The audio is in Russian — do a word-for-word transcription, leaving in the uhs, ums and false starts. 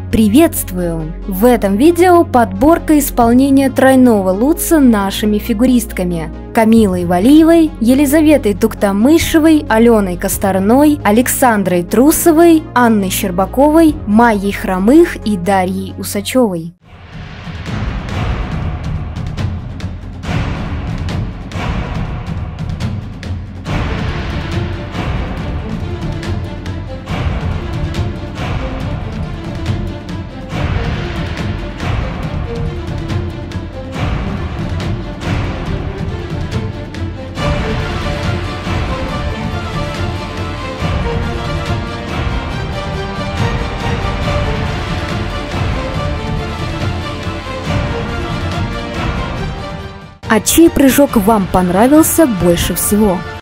Приветствую! В этом видео подборка исполнения тройного лутса нашими фигуристками Камилой Валиевой, Елизаветой Туктамышевой, Аленой Косторной, Александрой Трусовой, Анной Щербаковой, Майей Хромых и Дарьей Усачевой. А чей прыжок вам понравился больше всего?